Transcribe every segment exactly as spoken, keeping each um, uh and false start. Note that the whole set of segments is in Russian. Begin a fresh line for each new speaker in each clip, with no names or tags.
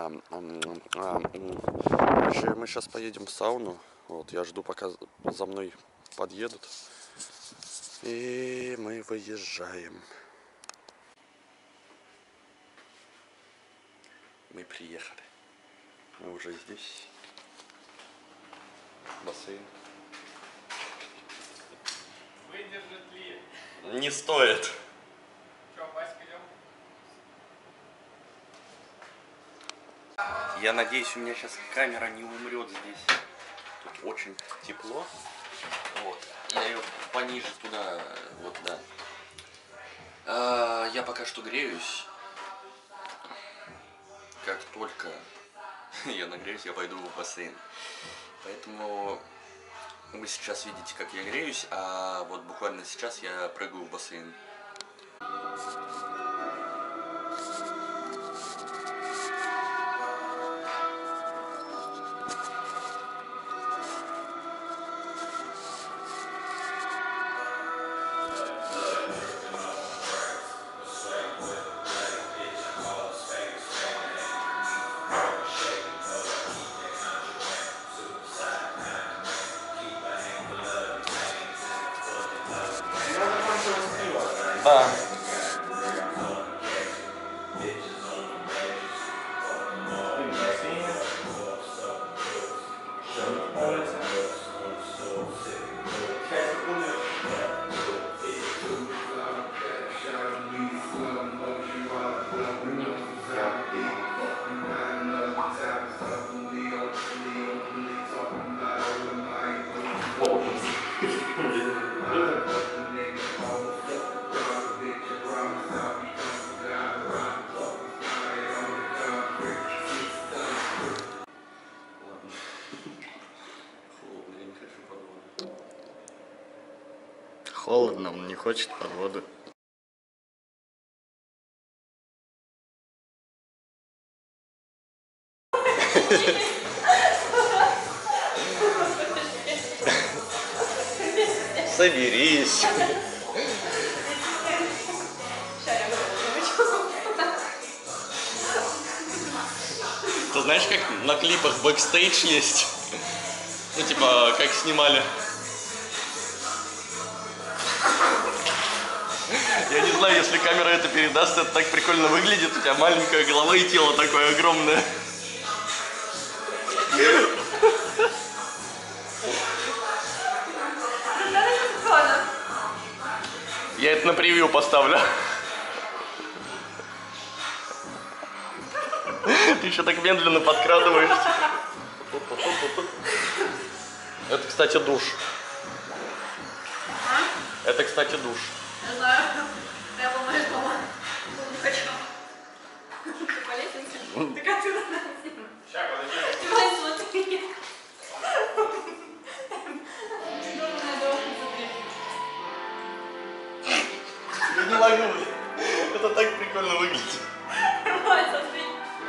Короче, мы сейчас поедем в сауну. Вот, я жду, пока за мной подъедут. И мы выезжаем. Мы приехали. Мы уже здесь. Бассейн.
Выдержит ли?
Не стоит.
Че, Васька, идем?
Я надеюсь, у меня сейчас камера не умрет здесь. Тут очень тепло. Вот. Я ее пониже туда, вот, да. А, я пока что греюсь. Как только я нагреюсь, я пойду в бассейн. Поэтому вы сейчас видите, как я греюсь, а вот буквально сейчас я прыгаю в бассейн. Да. Холодно, он не хочет под воду. Соберись. Ты знаешь, как на клипах бэкстейдж есть? Ну, типа, как снимали. Я не знаю, если камера это передаст, это так прикольно выглядит. У тебя маленькая голова и тело такое огромное. Я это на превью поставлю. Ты еще так медленно подкрадываешься. Это, кстати, душ. Это, кстати, душ.
Я знаю. Я помоюсь, мама. Не хочу. Ты по лестнице? Так отсюда надо снимать.
Сейчас, подожди.
Давай, смотри. Дома надо смотреть.
Я не могу. Это так прикольно выглядит.
Давай, смотри.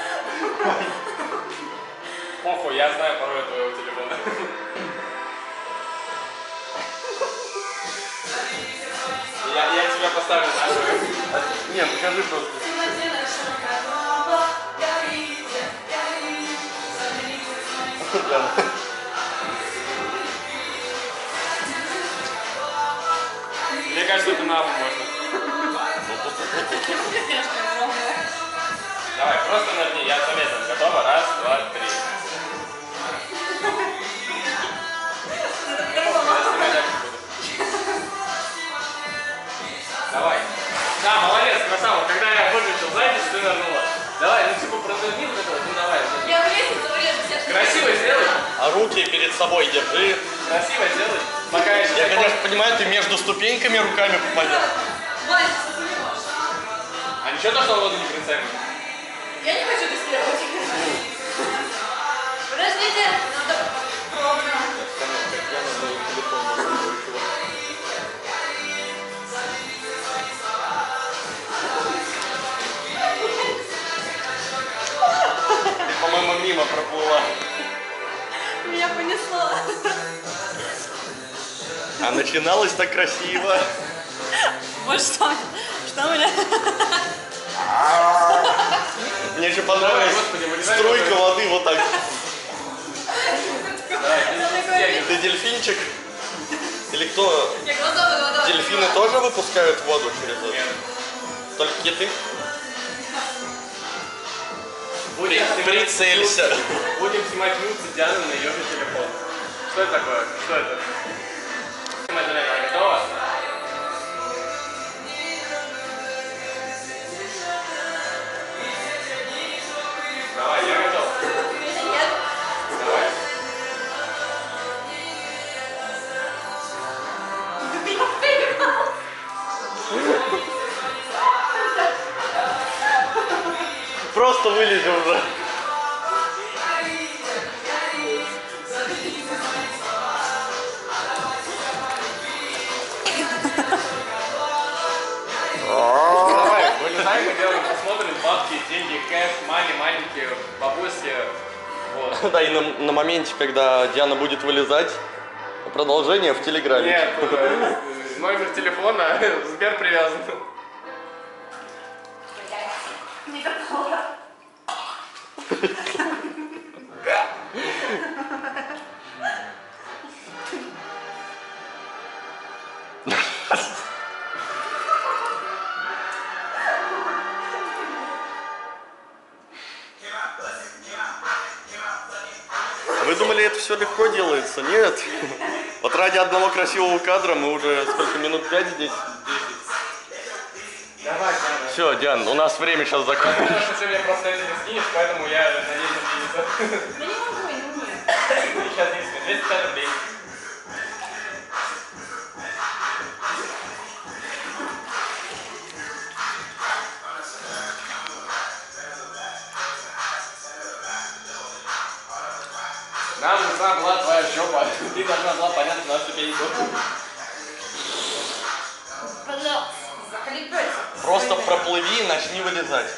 Похуй, я знаю пароль твоего телефона. Я, я тебя поставлю на свой.
Не, покажи просто.
Мне кажется, это на можно. Давай, просто нажми, я заметил. Готово? Раз, два, три. Я снимать дальше буду. Давай. Да, молодец, красава. Когда я выключил запись, ты нырнула. Давай, ну типа продвигни вот это вот, ну давай.
Я в лестницу врежусь.
Красиво сделай.
А руки перед собой держи.
Красиво сделай. Пока я сейчас...
Я, конечно, понимаю, ты между ступеньками руками попадешь.
Вань, что ты не можешь?
А ничего то, что он воду не прицельный?
Я не хочу тестировать. Подождите, надо пробно.
Ты, по-моему, мимо проплыла.
Меня понесло.
А начиналось так красиво.
Вот что? Что у меня?
Мне еще понравилось.
Господи,
струйка воды вот так.
Давай,
Ты дельфинчик? Или кто?
Я глаза водой.
Дельфины тоже выпускают воду через это? Только киты?
Будем снимать
Прицелься.
нюцы. Будем снимать нюцы Дианы на ее же телефон. Что это такое? Что это? Она готова? Давай, я готов.
Нет.
Давай.
Просто вылези уже.
Давай, вылезай, мы делаем, посмотрим бабки, деньги, кэш, мани, маленькие, бабуси. Вот.
Да, и на, на моменте, когда Диана будет вылезать, продолжение в Телеграме.
Нет, э, номер телефона, Сбер привязан.
Не готова.
Вы думали, это все легко делается? Нет. Вот ради одного красивого кадра мы уже сколько минут? Пять здесь?
Давай, давай.
Все, Диан, у нас время сейчас закончится.
Потому что ты мне просто это не скинешь, поэтому я надеюсь на деньги.
Да не могу, не умею.
Сейчас здесь двести пятьдесят рублей. Нам нужна была твоя жопа. Ты должна была понять нашу песенку.
Пожалуйста, заколебайся.
Просто проплыви и начни вылезать.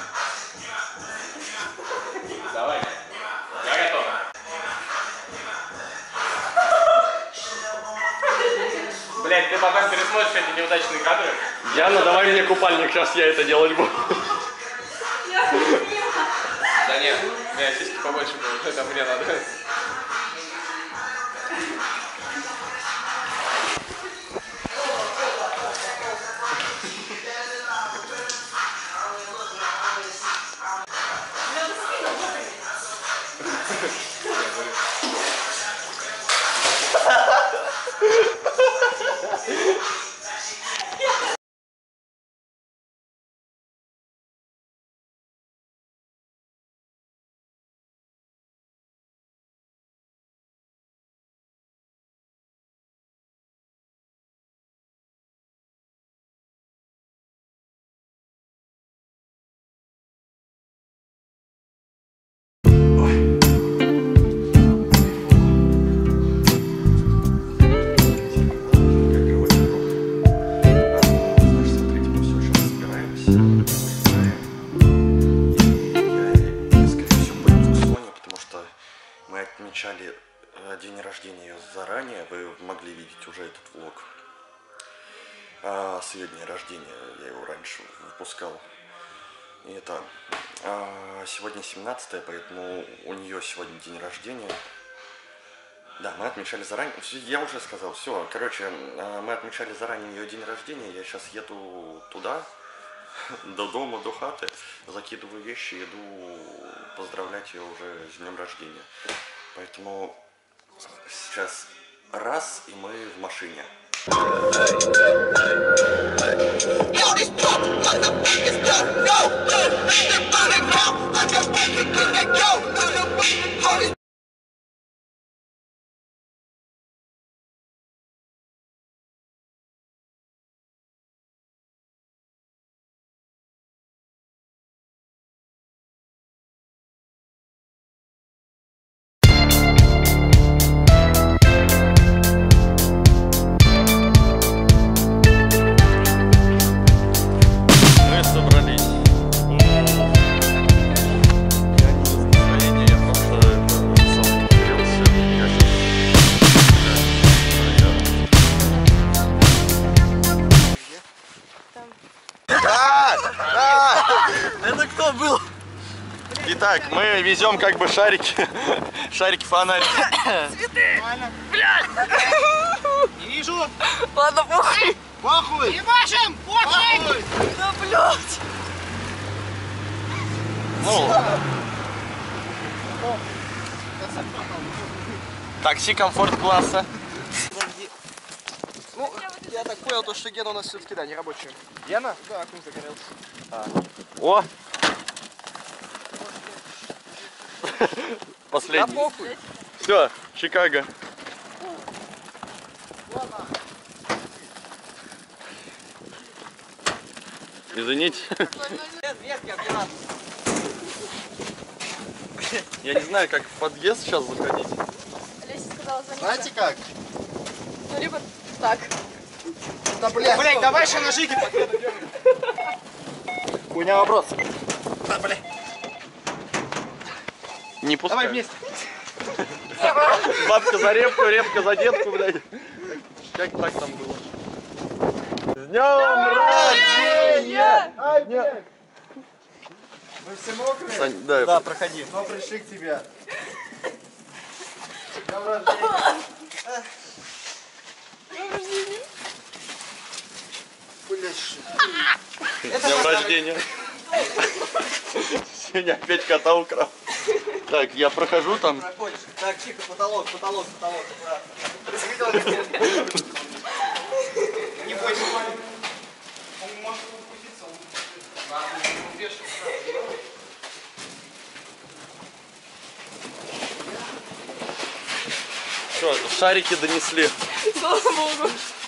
Давай. Я готова. Блять, ты потом пересмотришь эти неудачные кадры.
Диана, давай мне купальник, сейчас я это делать буду.
Я не умею.
Да нет, у меня сиськи побольше будут, это мне надо.
Отмечали день рождения ее заранее, вы могли видеть уже этот влог а, с ее дня рождения, я его раньше выпускал. И это а, сегодня семнадцатое, поэтому у нее сегодня день рождения. Да, мы отмечали заранее, я уже сказал, все, короче, мы отмечали заранее ее день рождения, я сейчас еду туда, до дома, до хаты, закидываю вещи, иду поздравлять ее уже с днем рождения. Поэтому сейчас раз, и мы в машине. Итак, мы везем как бы шарики. Шарики фонарики.
Цветы! Блядь!
Не вижу!
Ладно, похуй!
Похуй! Ебашим! Похуй!
Да, блядь!
Ну. Такси комфорт-класса.
Ну, я так понял, то, что Гена у нас все-таки, да, не рабочий.
Гена?
Да, окно загорелся.
О!
Да
Последний.
похуй!
Все, Чикаго. Извините. Я не знаю, как в подъезд сейчас заходить.
Леся сказала звонить.
Знаете как?
Ну, либо так.
Да, блядь,
Блять, давай еще ножики пакету делаем.
У меня вопрос.
Да, блядь.
Не пускай.
Давай вместе.
Бабка за репку, репка за детку, блядь. Как так там было? С днем рождения!
Дня... Вы все мокрые?
Сань, да,
Да, проходи. Мы пришли к тебе. С днем рождения. Блять, что?
С днем рождения. Сегодня опять кота украл. Так, я прохожу там.
Проходишь. Так, тихо, потолок, потолок, потолок. Аккуратно.
Не бойся, маленький. Он может укуситься, он вешает.
Все, шарики донесли.
Слава богу.